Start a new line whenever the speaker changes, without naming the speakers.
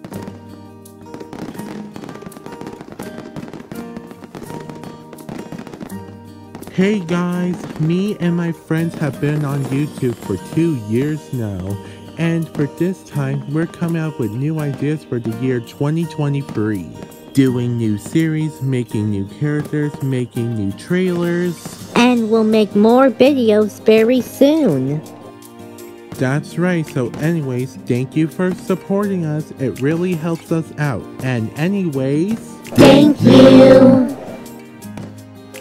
Hey guys, me and my friends have been on YouTube for 2 years now, and for this time, we're coming up with new ideas for the year 2023. Doing new series, making new characters, making new trailers.
And we'll make more videos very soon.
That's right, so anyways, thank you for supporting us, it really helps us out. And anyways,
Thank you!